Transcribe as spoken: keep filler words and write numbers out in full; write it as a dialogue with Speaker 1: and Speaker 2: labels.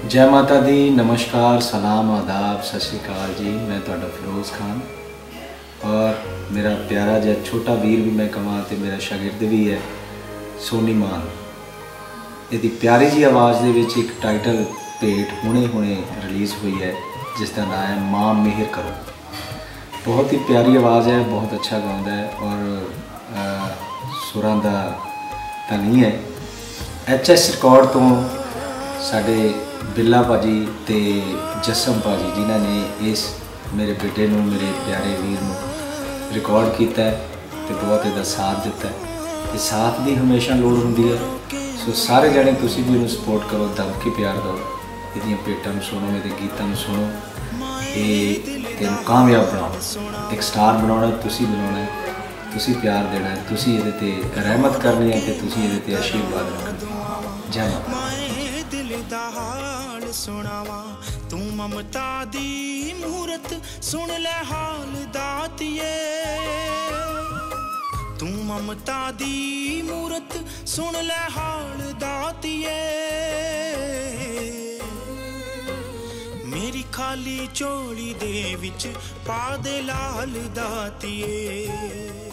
Speaker 1: जय माता दी, नमस्कार, सलाम, आदाब, सत श्री अकाल जी। मैं तुहाडा फिरोज़ खान और मेरा प्यारा जिहा छोटा वीर भी मैं कहां तो मेरा शागिर्द भी है सोनी मान। इहदी प्यारी जी आवाज़ दे विच एक टाइटल भेट हुणे हुणे रिलीज़ हुई है जिसका नाम है मां मेहर करो। बहुत ही प्यारी आवाज़ है, बहुत अच्छा गाउंदा है और सुरां दा तां नहीं है। एच एस रिकॉर्ड तो साडे बिल्ला भाजी ते जसम भाजी जिन्हां ने इस मेरे बेटे नूं, मेरे प्यारे वीर नूं रिकॉर्ड किया है तो बहुत इहदा साथ दिता है। इस साथ की हमेशा लोड़ हुंदी है। सो सारे जने तुसीं भी इहनूं सपोर्ट करो, दब के प्यार दो, इहदियां भेटां नूं सुनो, इहदे गीतां नूं सुनो। ये तैनूं कामयाब बनाओ, एक स्टार बनाउणा तुसीं बनाउणा है, तुसीं प्यार देना है, तुसीं इहदे ते रहमत करनी है कि तुसीं इहदे ते आशीर्वाद रखना। जय माता
Speaker 2: दा हाल सुनावा तू ममता दी मूरत सुन ले हाल दातिए। तू ममता दी मूरत सुन ले हाल दातिए। मेरी खाली झोली दे विच पा दे लाल दातिए।